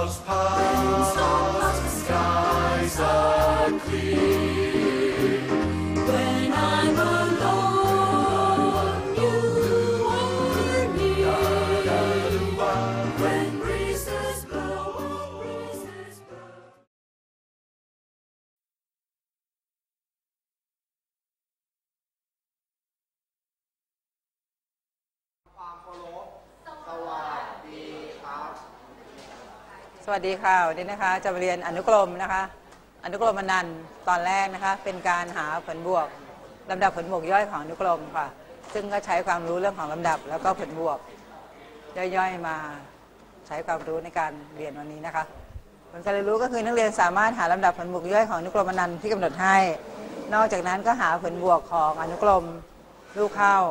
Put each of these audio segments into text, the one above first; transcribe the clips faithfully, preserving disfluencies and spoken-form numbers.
clouds pass, the skies are clear. When I'm alone, you are near. When breezes blow, breezes blow. ความเคารพสวัสดีครับสวัสดีค่ะวันนี้นะคะจะมาเรียนอนุกรมนะคะอนุกรมอนันต์ตอนแรกนะคะเป็นการหาผลบวกลำดับผลบวกย่อยของอนุกรมค่ะซึ่งก็ใช้ความรู้เรื่องของลำดับแล้วก็ผลบวกย่อยๆมาใช้ความรู้ในการเรียนวันนี้นะคะผลการเรียนรู้ก็คือนักเรียนสามารถหาลำดับผลบวกย่อยของอนุกรมอนันต์ที่กำหนดให้นอกจากนั้นก็หาผลบวกของอนุกรมลูกเข้า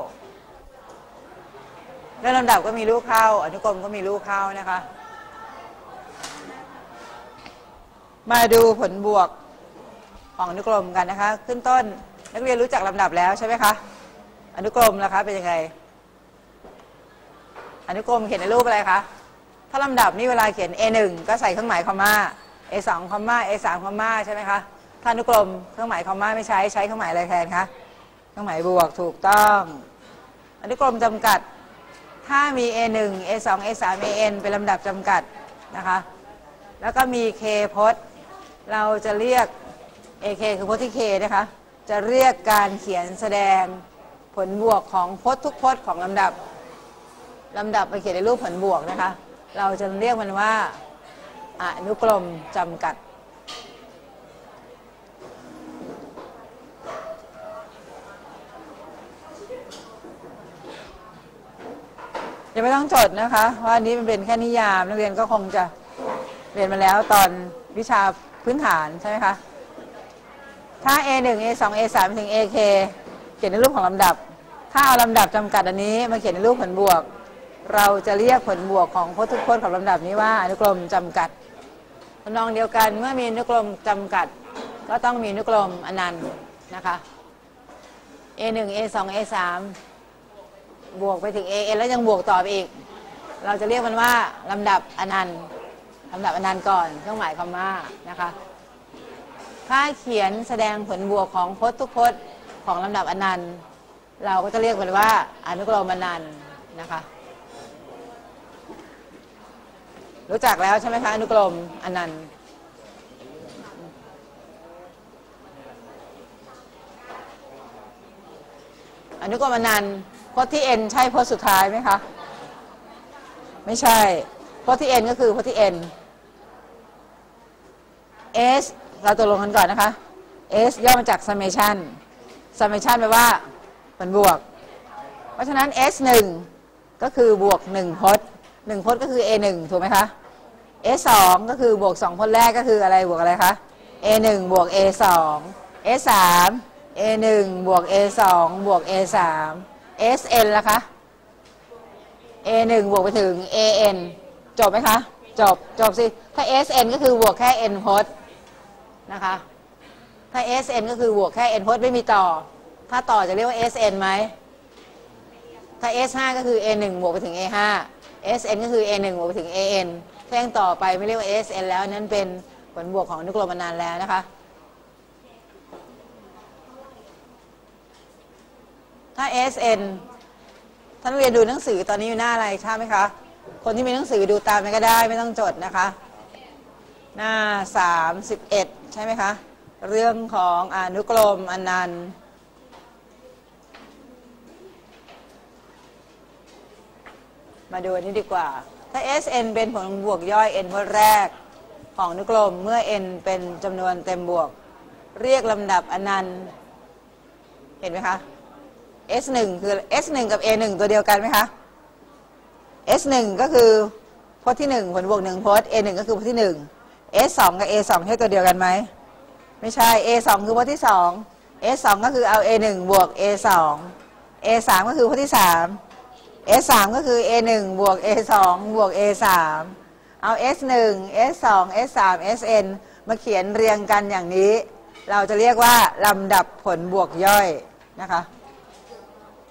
และลำดับก็มีลูกเข้าอนุกรมก็มีลูกเข้านะคะมาดูผลบวกของอนุกรมกันนะคะขึ้นต้นนักเรียนรู้จักลำดับแล้วใช่ไหมคะอนุกรมล่ะคะเป็นยังไงอนุกรมเขียนในรูปอะไรคะถ้าลำดับนี่เวลาเขียน เอ หนึ่ง ก็ใส่เครื่องหมายคอมมา เอ สอง คอมมา เอ สาม คอมมาใช่ไหมคะถ้าอนุกรมเครื่องหมายคอมมาไม่ใช้ใช้เครื่องหมายอะไรแทนคะเครื่องหมายบวกถูกต้องอนุกรมจำกัดถ้ามี เอ หนึ่ง เอ สอง เอ สาม เอ เอ็น เป็นลำดับจำกัดนะคะแล้วก็มี K พจน์เราจะเรียก เอ เค คือพจน์ที่ K นะคะจะเรียกการเขียนแสดงผลบวกของพจน์ทุกพจน์ของลำดับลำดับมาเขียนในรูปผลบวกนะคะเราจะเรียกมันว่าอนุกรมจำกัดยังไม่ต้องจดนะคะว่าอันนี้มันเป็นแค่นิยามนักเรียนก็คงจะเรียนมาแล้วตอนวิชาพื้นฐานใช่ไหมคะถ้า เอ หนึ่ง เอ สอง เอ สาม ถึง เอ เค เขียนในรูปของลำดับถ้าเอาลำดับจำกัดอันนี้มาเขียนในรูปผลบวกเราจะเรียกผลบวกของพจน์ทุกพจน์ของลำดับนี้ว่าอนุกรมจำกัดทำนองเดียวกันเมื่อมีอนุกรมจำกัดก็ต้องมีอนุกรมอนันต์นะคะ เอ หนึ่ง เอ สอง เอ สาม บวกไปถึง เอ เอ็น แล้วยังบวกต่อไปอีกเราจะเรียกมันว่าลำดับอนันต์ลำดับอนันต์ก่อนเครื่องหมายคอมมานะคะถ้าเขียนแสดงผลบวกของพจน์ทุกพจน์ของลำดับอนันต์เราก็จะเรียกมันว่าอนุกรมอนันต์นะคะรู้จักแล้วใช่ไหมคะอนุกรมอนันต์อนุกรมอนันต์พจน์ที่ n ใช่พจน์สุดท้ายไหมคะไม่ใช่พจน์ที่ n ก็คือพจน์ที่ n s เราตกลงกันก่อนนะคะ s ย่อมาจาก summation summation แปลว่าผลบวกเพราะฉะนั้น s หนึ่ง ก็คือบวกหนึ่งพจน์หนึ่งพจน์ก็คือ เอ หนึ่ง ถูกไหมคะ s สอง ก็คือบวกสองพจน์แรกก็คืออะไรบวกอะไรคะ เอ หนึ่ง บวก เอ สอง s สาม เอ หนึ่ง บวก เอ สอง บวก เอ สาม เอส เอ็น ล่ะคะ เอ หนึ่ง บวกไปถึง เอ เอ็น จบไหมคะจบจบสิถ้า เอส เอ็น ก็คือบวกแค่ n พจน์นะคะถ้า เอส เอ็น ก็คือบวกแค่ n พจน์ไม่มีต่อถ้าต่อจะเรียกว่า เอส เอ็น ไหมถ้า เอส ห้า ก็คือ เอ หนึ่ง บวกไปถึง เอ ห้า เอส เอ็น ก็คือ เอ หนึ่ง บวกไปถึง เอ เอ็น แท่งต่อไปไม่เรียกว่า เอส เอ็น แล้วนั่นเป็นผลบวกของอนุกรมอนันต์แล้วนะคะถ้า เอส เอ็น ท่านเรียนดูหนังสือตอนนี้อยู่หน้าอะไรทราบไหมคะคนที่มีหนังสือดูตามไปก็ได้ไม่ต้องจดนะคะหน้าสามสิบเอ็ดใช่ไหมคะเรื่องของอนุกรมอนันต์มาดูอันนี้ดีกว่าถ้า เอส เอ็น เป็นผลบวกย่อย n พจน์แรกของอนุกรมเมื่อ n เป็นจำนวนเต็มบวกเรียกลำดับอนันต์เห็นไหมคะ เอส หนึ่ง คือ เอส หนึ่ง กับ เอ หนึ่ง ตัวเดียวกันไหมคะ เอส หนึ่ง ก็คือพจน์ที่หนึ่งผลบวกหนึ่งพจน์ เอ หนึ่ง ก็คือพจน์ที่หนึ่ง เอส สอง กับ เอ สอง ใช่ตัวเดียวกันไหมไม่ใช่ เอ สอง คือพจน์ที่สอง เอส สอง ก็คือเอา เอ หนึ่ง บวก เอ สอง เอ สาม ก็คือพจน์ที่สาม เอส สาม ก็คือ เอ หนึ่ง บวก เอ สอง บวก เอ สาม เอา เอส หนึ่ง เอส สอง เอส สาม เอส เอ็น มาเขียนเรียงกันอย่างนี้เราจะเรียกว่าลำดับผลบวกย่อยนะคะ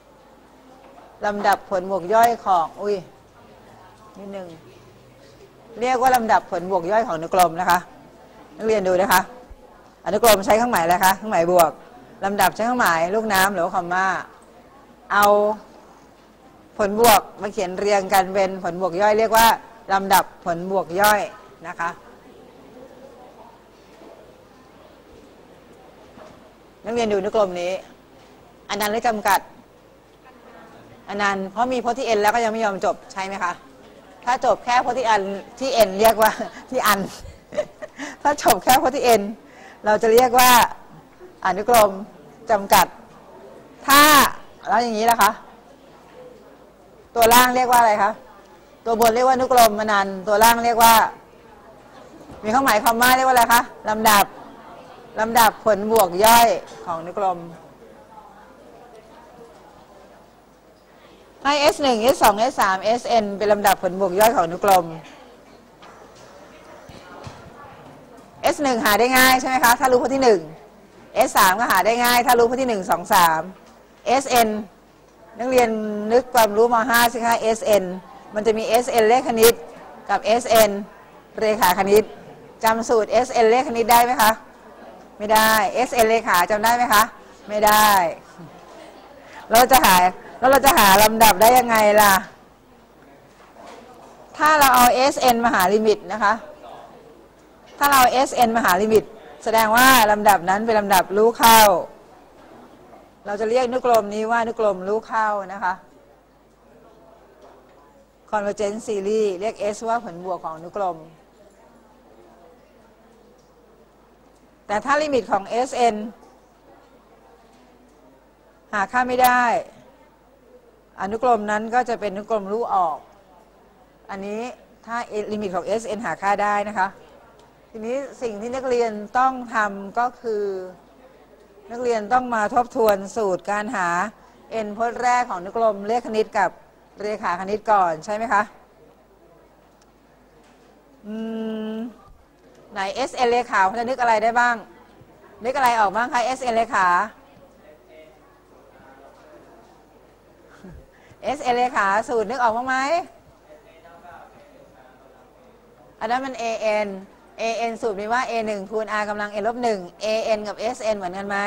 ลำดับผลบวกย่อยของอุ้ยนิดนึงเรียกว่าลำดับผลบวกย่อยของอนุกรมนะคะนักเรียนดูนะคะอนุกรมใช้เครื่องหมายอะไรคะเครื่องหมายบวกลำดับใช้เครื่องหมายลูกน้ำหรือว่าคอมมาเอาผลบวกมาเขียนเรียงกันเป็นผลบวกย่อยเรียกว่าลำดับผลบวกย่อยนะคะนักเรียนดูอนุกรมนี้อนันต์หรือจำกัดอนันต์เพราะมีโพธิเอ็นแล้วก็ยังไม่ยอมจบใช่ไหมคะถ้าจบแค่โพธิอันที่เอ็นเรียกว่าที่อัน ถ้าจบแค่โพธิเอ็นเราจะเรียกว่าอนุกรมจำกัดถ้าแล้วอย่างนี้ล่ะคะตัวล่างเรียกว่าอะไรคะตัวบนเรียกว่าอนุกรมอนันต์ตัวล่างเรียกว่ามีเครื่องหมายคอมมาเรียกว่าอะไรคะลำดับลำดับผลบวกย่อยของอนุกรมให้ เอส หนึ่ง เอส สอง เอส สาม เอส เอ็น เป็นลำดับผลบวกย่อยของอนุกรม เอส หนึ่ง หาได้ง่ายใช่ไหมคะถ้ารู้พจน์ที่หนึ่ง เอส สาม ก็หาได้ง่ายถ้ารู้พจน์ที่หนึ่ง สอง สาม เอส เอ็น นักเรียนนึกความรู้ม ห้าสิคะ เอส เอ็น มันจะมี เอส เอ็น เลขคณิตกับ เอส เอ็น เรขาคณิตจำสูตร เอส เอ็น เลขคณิตได้ไหมคะไม่ได้ เอส เอ็น เลขาจำได้ไหมคะไม่ได้เราจะหาแล้วเราจะหาลำดับได้ยังไงล่ะถ้าเราเอา เอส เอ็น มาหาลิมิตนะคะถ้าเรา เอส เอ็น มาหาลิมิตแสดงว่าลำดับนั้นเป็นลำดับรู้เข้าเราจะเรียกอนุกรมนี้ว่าอนุกรมรู้เข้านะคะ Convergence Series เรียก S ว่าผลบวกของอนุกรมแต่ถ้าลิมิตของ เอส เอ็น หาค่าไม่ได้อนุกรมนั้นก็จะเป็นอนุกรมรู้ออกอันนี้ถ้าลิมิตของ เอส เอ็น หาค่าได้นะคะทีนี้สิ่งที่นักเรียนต้องทำก็คือนักเรียนต้องมาทบทวนสูตรการหา n พจน์แรกของอนุกรมเลขคณิตกับเรขาคณิตก่อนใช่ไหมคะอืมไหน เอส เอ็น เลขาจะนึกอะไรได้บ้างนึกอะไรออกบ้างคะ เอส เอ็น เลขา เอส เอ็น เลขาสูตรนึกออกบ้างไหมอันนั้นมัน เอ เอ็น เอ เอ็น สูตรมีว่า เอ หนึ่ง คูณ r กำลัง n ลบหนึ่ง เอ เอ็น กับ เอส เอ็น เหมือนกันไหม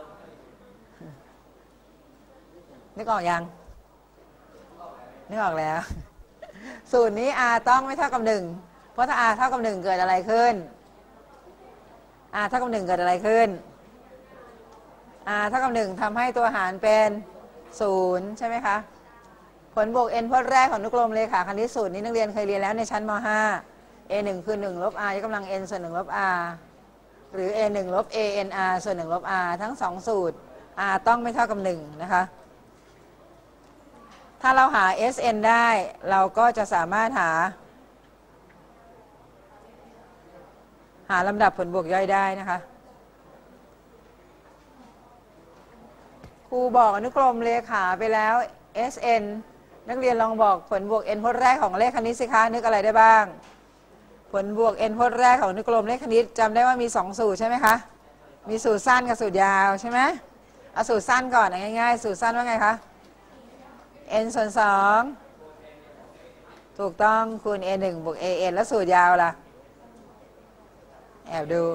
นึกออกยังนึกออกแล้ว สูตรนี้ r ต้องไม่เท่ากับหนึ่งเพราะถ้า r เท่ากับหนึ่งเกิดอะไรขึ้น r เท่ากับหนึ่งเกิดอะไรขึ้น r เท่ากับหนึ่งทำให้ตัวหารเป็นศูนย์ใช่ไหมคะผลบวก n พจน์แรกของอนุกรมเลขาคณิตสูตรนี้นักเรียนเคยเรียนแล้วในชั้นม ห้า เอ หนึ่ง คือหนึ่งลบ r ยกกำลัง n ส่วนหนึ่งลบ r หรือ เอ หนึ่ง ลบ เอ เอ็น อาร์ ส่วนหนึ่งลบ r ทั้งสองสูตร r ต้องไม่เท่ากับหนึ่งนะคะถ้าเราหา เอส เอ็น ได้เราก็จะสามารถหาหาลำดับผลบวกย่อยได้นะคะครูบอกอนุกรมเลขาไปแล้ว เอส เอ็น นักเรียนลองบอกผลบวก n พจน์แรกของเลขคณิตสิคะนึกอะไรได้บ้างผลบวก n พจน์แรกของอนุกรมเลขคณิตจำได้ว่ามีสองสูตรใช่ไหมคะมีสูตรสั้นกับสูตรยาวใช่ไหมเอาสูตรสั้นก่อนง่ายๆสูตรสั้นว่าไงคะ n ส่วนสองถูกต้องคูณ เอ หนึ่ง บวก เอ เอ็น แล้วสูตรยาวล่ะแอบดู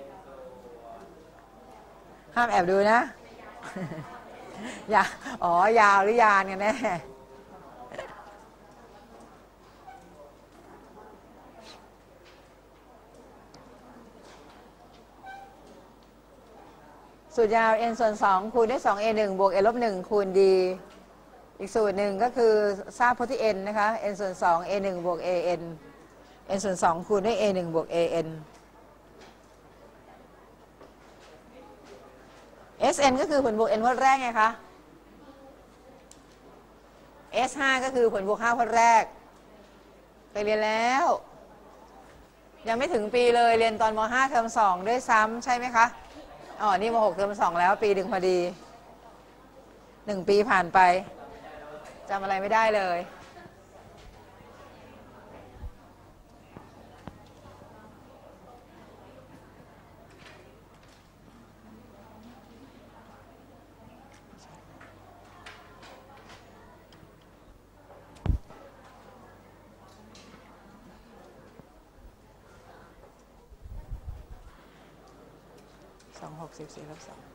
ห้ามแอบดูนะ อย่าอ๋อยาวหรือยานกันแน่สูตรยาว n ส่วนสองคูณด้วย สอง เอ หนึ่ง บวก n ลบหนึ่งคูณ d อีกสูตรหนึ่งก็คือทราบพจน์ที่ n นะคะ n ส่วนสอง เอ หนึ่ง บวก an n ส่วนสองคูณด้วย เอ หนึ่ง บวก an เอส เอ็น ก็คือผลบวก n พจน์แรกไงคะ เอส ห้า ก็คือผลบวกห้าพจน์แรกเคยเรียนแล้วยังไม่ถึงปีเลยเรียนตอนม ห้า เทอมสองด้วยซ้ำใช่ไหมคะอ๋อนี่ม หก เทอมสองแล้วปีหนึ่งพอดีหนึ่งปีผ่านไปจำอะไรไม่ได้เลยองหกสิบสี่ลบสอง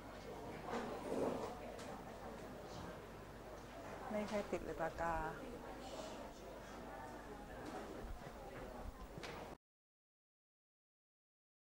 ไม่ใครติดเลยปากกา